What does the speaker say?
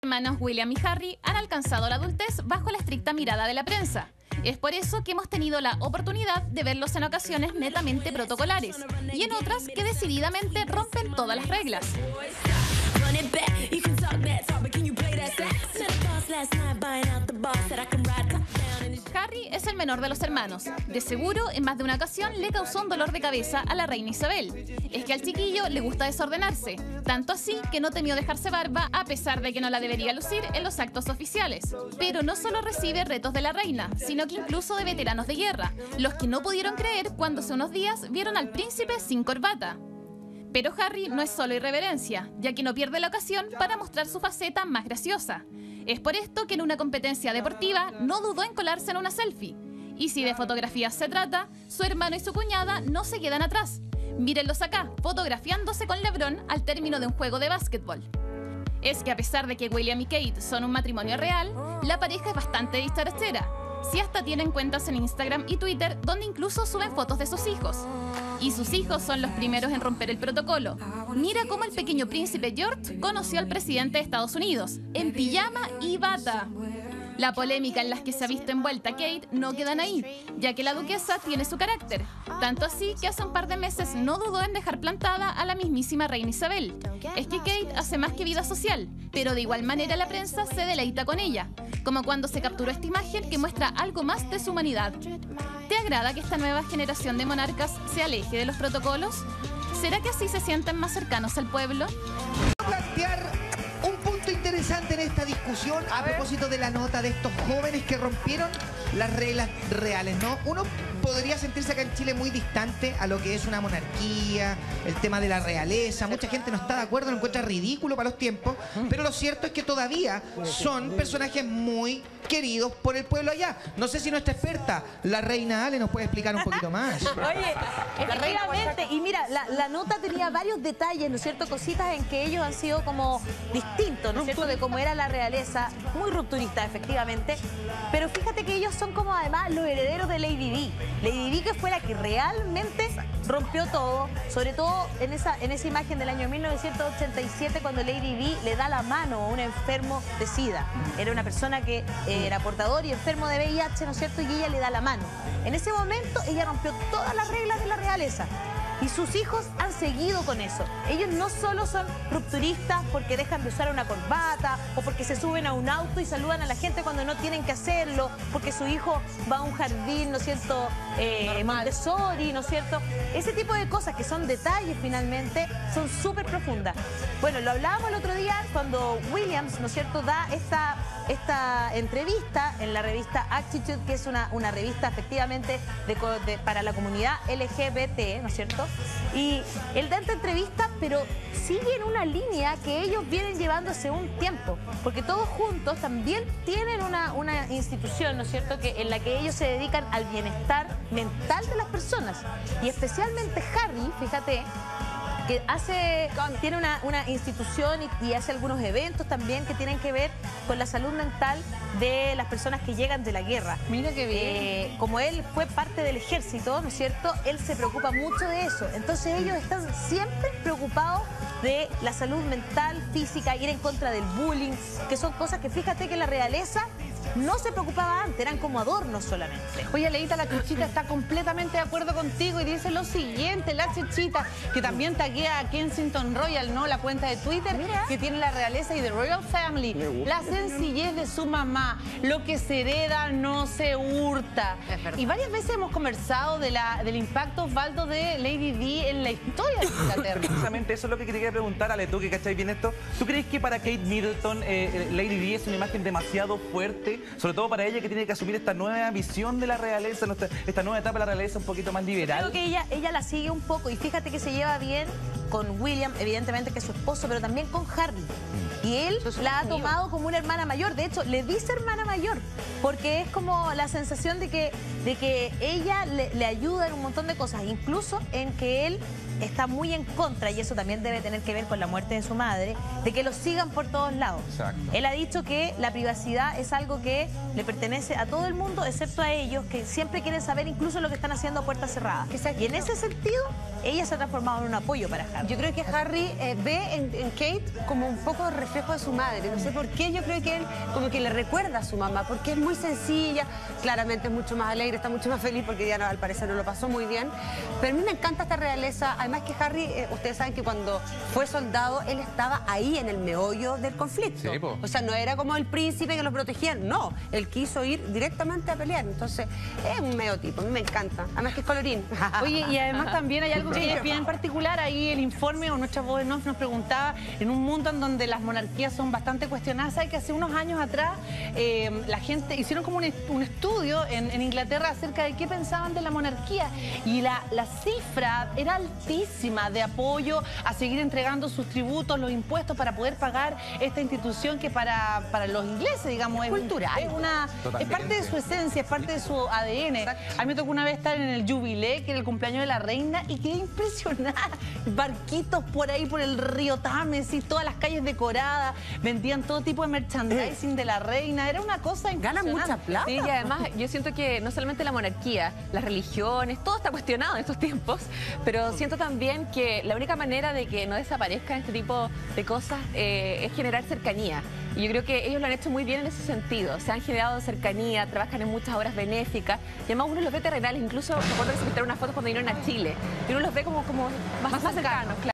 hermanos William y Harry han alcanzado la adultez bajo la estricta mirada de la prensa. Es por eso que hemos tenido la oportunidad de verlos en ocasiones netamente protocolares y en otras que decididamente rompen todas las reglas. Harry es el menor de los hermanos. De seguro, en más de una ocasión le causó un dolor de cabeza a la reina Isabel. Es que al chiquillo le gusta desordenarse, tanto así que no temió dejarse barba a pesar de que no la debería lucir en los actos oficiales. Pero no solo recibe retos de la reina, sino que incluso de veteranos de guerra, los que no pudieron creer cuando hace unos días vieron al príncipe sin corbata. Pero Harry no es solo irreverencia, ya que no pierde la ocasión para mostrar su faceta más graciosa. Es por esto que en una competencia deportiva no dudó en colarse en una selfie. Y si de fotografías se trata, su hermano y su cuñada no se quedan atrás. Mírenlos acá, fotografiándose con LeBron al término de un juego de básquetbol. Es que a pesar de que William y Kate son un matrimonio real, la pareja es bastante dicharachera. Si hasta tienen cuentas en Instagram y Twitter donde incluso suben fotos de sus hijos. Y sus hijos son los primeros en romper el protocolo. Mira cómo el pequeño príncipe George conoció al presidente de Estados Unidos, en pijama y bata. La polémica en la que se ha visto envuelta Kate no quedan ahí, ya que la duquesa tiene su carácter. Tanto así que hace un par de meses no dudó en dejar plantada a la mismísima reina Isabel. Es que Kate hace más que vida social, pero de igual manera la prensa se deleita con ella, como cuando se capturó esta imagen que muestra algo más de su humanidad. ¿Te agrada que esta nueva generación de monarcas se aleje de los protocolos? ¿Será que así se sienten más cercanos al pueblo? Plantear un punto interesante en esta discusión a propósito de la nota de estos jóvenes que rompieron las reglas reales, ¿no? Uno podría sentirse acá en Chile muy distante a lo que es una monarquía, el tema de la realeza. Mucha gente no está de acuerdo, lo encuentra ridículo para los tiempos, pero lo cierto es que todavía son personajes muy queridos por el pueblo allá. No sé si nuestra experta, la reina Ale, nos puede explicar un poquito más. Oye, efectivamente, y mira, la nota tenía varios detalles, ¿no es cierto? Cositas en que ellos han sido como distintos, ¿no es cierto? De cómo era la realeza, muy rupturista, efectivamente. Pero fíjate que ellos son como además los herederos de Lady Di. Lady Di, que fue la que realmente rompió todo, sobre todo en esa imagen del año 1987 cuando Lady Di le da la mano a un enfermo de SIDA. Era una persona que era portador y enfermo de VIH, ¿no es cierto? Y ella le da la mano. En ese momento ella rompió todas las reglas de la realeza. Y sus hijos han seguido con eso. Ellos no solo son rupturistas porque dejan de usar una corbata o porque se suben a un auto y saludan a la gente cuando no tienen que hacerlo, porque su hijo va a un jardín, ¿no es cierto? Montessori, ¿no es cierto? Ese tipo de cosas que son detalles finalmente son súper profundas. Bueno, lo hablábamos el otro día cuando Williams, ¿no es cierto?, da esta entrevista en la revista Attitude, que es una revista efectivamente para la comunidad LGBT, ¿no es cierto? Y él da esta entrevista, pero sigue en una línea que ellos vienen llevando hace un tiempo, porque todos juntos también tienen una institución, ¿no es cierto?, en la que ellos se dedican al bienestar mental de las personas. Y especialmente Harry, fíjate, que tiene una institución y hace algunos eventos también que tienen que ver con la salud mental de las personas que llegan de la guerra. Mira qué bien. Como él fue parte del ejército, ¿no es cierto?, él se preocupa mucho de eso. Entonces ellos están siempre preocupados de la salud mental, física, ir en contra del bullying, que son cosas que fíjate que la realeza no se preocupaba antes, eran como adornos solamente. Oye, Leita, la Chuchita está completamente de acuerdo contigo y dice lo siguiente, la Chuchita, que también taguea a Kensington Royal, ¿no? La cuenta de Twitter, que tiene la realeza y The Royal Family. La sencillez de su mamá, lo que se hereda no se hurta. Y varias veces hemos conversado del impacto, Osvaldo, de Lady Di en la historia de Inglaterra. Precisamente eso es lo que quería preguntar, Ale, tú que cacháis bien esto. ¿Tú crees que para Kate Middleton Lady Di es una imagen demasiado fuerte? Sobre todo para ella, que tiene que asumir esta nueva visión de la realeza, esta nueva etapa de la realeza un poquito más liberal. Creo que ella la sigue un poco y fíjate que se lleva bien con William, evidentemente que es su esposo, pero también con Harry. Y él la ha tomado como una hermana mayor. De hecho, le dice hermana mayor, porque es como la sensación de que ella le ayuda en un montón de cosas, incluso en que él está muy en contra, y eso también debe tener que ver con la muerte de su madre, de que lo sigan por todos lados. Exacto. Él ha dicho que la privacidad es algo que le pertenece a todo el mundo, excepto a ellos, que siempre quieren saber incluso lo que están haciendo a puertas cerradas. Y en ese sentido, ella se ha transformado en un apoyo para Harry. Yo creo que Harry ve en Kate como un poco de reflejo de su madre. No sé por qué, yo creo que él como que le recuerda a su mamá, porque es muy sencilla, claramente es mucho más alegre, está mucho más feliz porque ya al parecer no lo pasó muy bien. Pero a mí me encanta esta realeza. Además que Harry, ustedes saben que cuando fue soldado, él estaba ahí en el meollo del conflicto. Sí, po. O sea, no era como el príncipe que los protegía, no. Él quiso ir directamente a pelear. Entonces, es un medio tipo, a mí me encanta. Además que es colorín. Oye, y además también hay algo que es bien particular. Ahí el informe o nuestra voz nos preguntaba, en un mundo en donde las monarquías son bastante cuestionadas, ¿sabes que hace unos años atrás la gente hicieron como un estudio en Inglaterra acerca de qué pensaban de la monarquía? Y la cifra era altísima de apoyo a seguir entregando sus tributos, los impuestos para poder pagar esta institución que para los ingleses, digamos, es cultural. Es parte de su esencia, es parte de su ADN. A mí me tocó una vez estar en el Jubilé, que era el cumpleaños de la reina, y quedé impresionada. Barquitos por ahí, por el río Tames y todas las calles decoradas. Vendían todo tipo de merchandising de la reina. Era una cosa impresionante. Ganan mucha plata. Sí, y además yo siento que no solamente la monarquía, las religiones, todo está cuestionado en estos tiempos, pero siento también que la única manera de que no desaparezcan este tipo de cosas es generar cercanía. Y yo creo que ellos lo han hecho muy bien en ese sentido. Se han generado cercanía, trabajan en muchas obras benéficas. Y además uno los ve terrenales. Incluso me acuerdo que se mostraron unas fotos cuando vinieron a Chile. Y uno los ve como más cercanos, claro.